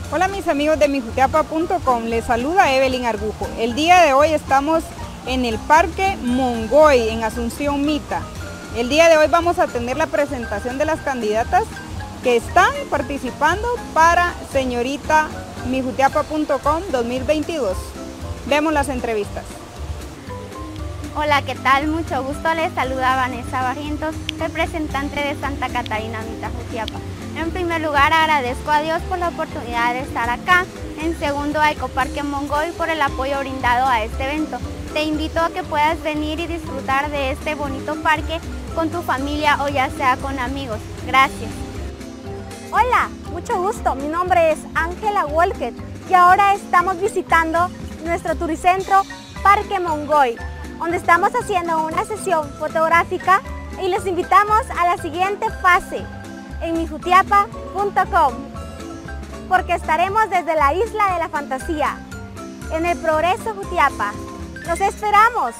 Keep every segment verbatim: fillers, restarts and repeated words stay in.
Hola mis amigos de mi jutiapa punto com, les saluda Evelyn Argujo. El día de hoy estamos en el Parque Mongoy, en Asunción Mita. El día de hoy vamos a tener la presentación de las candidatas que están participando para Señorita mi jutiapa punto com dos mil veintidós. Vemos las entrevistas. Hola, ¿qué tal? Mucho gusto, les saluda Vanessa Barrientos, representante de Santa Catarina Mita Jutiapa. En primer lugar, agradezco a Dios por la oportunidad de estar acá. En segundo, a Ecoparque Mongoy por el apoyo brindado a este evento. Te invito a que puedas venir y disfrutar de este bonito parque con tu familia o ya sea con amigos. Gracias. Hola, mucho gusto. Mi nombre es Ángela Walker y ahora estamos visitando nuestro turicentro Parque Mongoy, donde estamos haciendo una sesión fotográfica y los invitamos a la siguiente fase en mi jutiapa punto com, porque estaremos desde la Isla de la Fantasía, en el Progreso Jutiapa. ¡Los esperamos!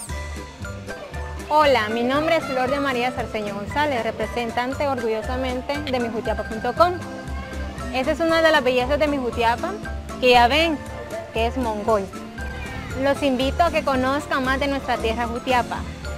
Hola, mi nombre es Flor de María Sarceño González, representante orgullosamente de mi jutiapa punto com. Esa es una de las bellezas de mi Jutiapa, que ya ven, que es Mongoy. Los invito a que conozcan más de nuestra tierra Jutiapa.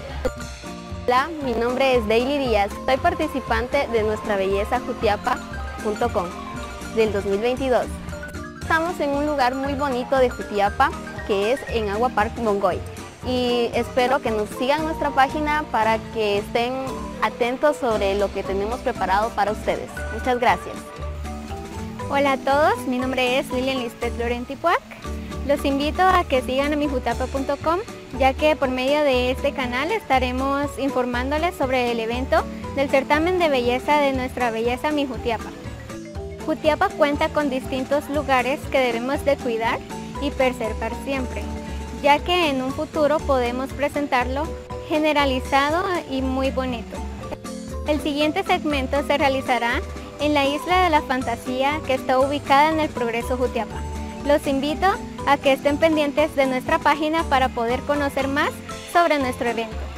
Hola, mi nombre es Daily Díaz, soy participante de nuestra belleza jutiapa punto com del dos mil veintidós. Estamos en un lugar muy bonito de Jutiapa, que es en Agua Park Mongoy, y espero que nos sigan nuestra página para que estén atentos sobre lo que tenemos preparado para ustedes. Muchas gracias. Hola a todos, mi nombre es Lilian Lisbeth Lorentipuac. Los invito a que sigan a mi jutiapa punto com, ya que por medio de este canal estaremos informándoles sobre el evento del certamen de belleza de nuestra belleza Mi Jutiapa. Jutiapa cuenta con distintos lugares que debemos de cuidar y preservar siempre, ya que en un futuro podemos presentarlo generalizado y muy bonito. El siguiente segmento se realizará en la Isla de la Fantasía, que está ubicada en el Progreso Jutiapa. Los invito a que estén pendientes de nuestra página para poder conocer más sobre nuestro evento.